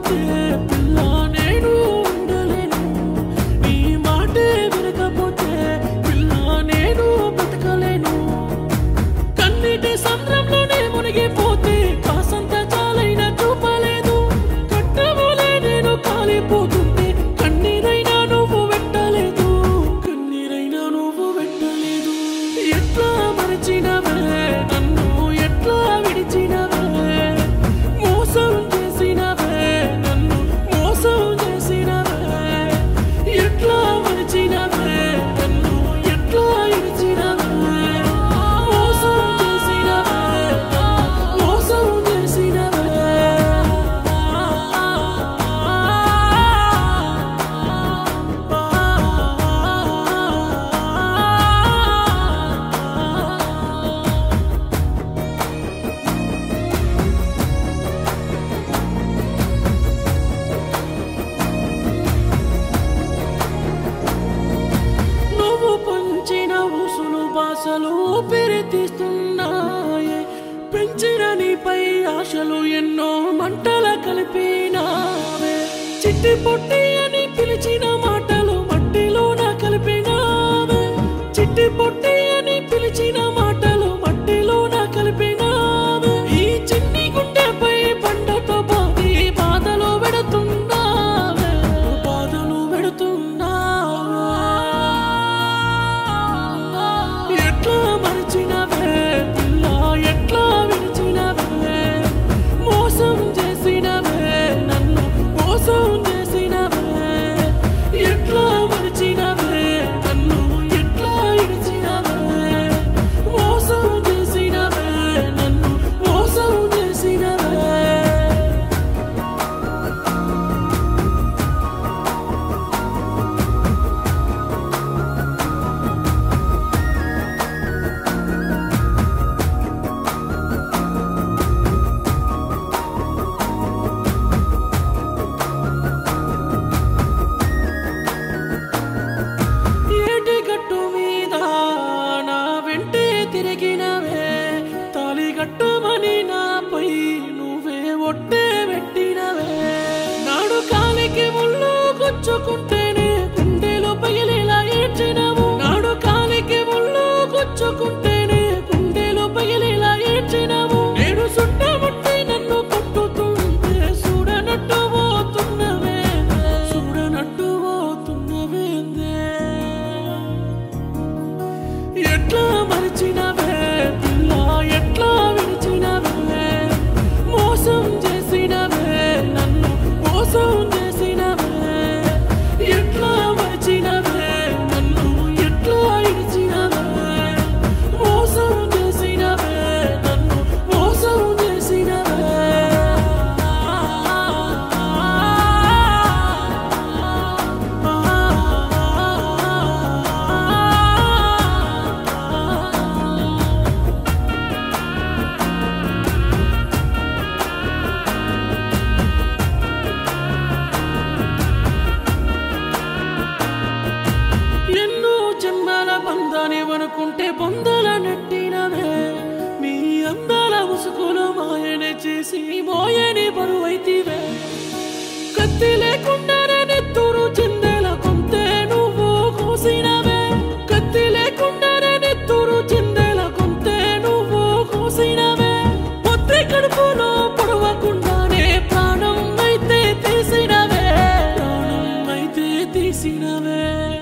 వినకపోతే పిల్ల నేను ఉండలేను నీ మాటే వినకపోతే పిల్ల నేను బతకలేను కన్నీటి సంద్రంలోనే మునిగిపోతే కాసంత చాలైనా చూపలేదు కట్టములే నేను కాలిపోతుంటే కన్నీరైనా నువ్వు వెట్టలేదు కన్నీరైనా నువ్వు వెట్టలేదు ఎట్లా మరచినవే నన్ను ఎట్లా విడిచినవే మోసం చేసినవే నన్ను మోసం చేసినవే ఎట్లా మరచినవే నన్ను ఎట్లా విడిచినవే మోసం చేసినవే మోసం చేసినవే నువ్వు పంచిన ఊసులు బాసలు ఊపిరి తీస్తున్నాయే పెంచిన నీపై ఆశలు ఎన్నో మంటల కలిపినావే చిట్టి పొట్టి అని పిలిచిన మాటలు మట్టిలోన కలిపినావే చిట్టి పొట్టి అని పిలిచిన మాటలు మట్టిలోన కలిపినావే ఈ చిన్ని గుండెపై పండతో బాధి బాధలు పెడుతున్నావే బాధలు పెడుతున్నావే ఎట్లా మరచినవే పిల్ల ఎట్లా విడిచినవే మోసం చేసినవే నన్ను మోసం చేసినవే ఎట్లా మరచినవే నన్ను ఎట్లా విడిచినవే మోసం చేసినవే నన్ను మోసం చేసినవే ఏటి గట్టు మీద నా వెంటే తిరిగినవే తాళి గట్టుమని నాపై నువ్వే ఒట్టే పెట్టినవే నాడు కాలికి ముళ్ళు గుచ్చుకుంటేనే గుండెలో పగిలేలా ఏడ్చినవు నాడు కాలికి ముళ్ళు గుచ్చుకుంటేనే గుండెలో పగిలేలా ఏడ్చినవు నేను సుట్టముట్టి నన్ను కొట్టుతుంటే చూడనట్టు పోతున్నవే చూడనట్టు పోతున్నవేందే ఎట్లా మరచినవే పిల్ల ఎట్లా విడిచినవే మోసం చేసినవే నన్ను మోసం చేసినవే ఎట్లా మరచినవే నన్ను ఎట్లా విడిచినవే మోసం చేసినవే నన్ను మోసం చేసినవే ఎన్నో జన్మల బంధానివనుకుంటే బొందల నెట్టినవే మీ అందాల ముసుగులు మాయనే చేసి మోయని బరువైతివే కత్తి లేకుండానే నెత్తురు చిందెల కొంతే నువ్వు కోసినవే కత్తి లేకుండానే నెత్తురు చిందెల కొంతే నువ్వు కోసినవే పొత్తి కడుపులో పొడవకుండానే ప్రాణం అయితే తీసినవే ప్రాణం అయితే తీసినవే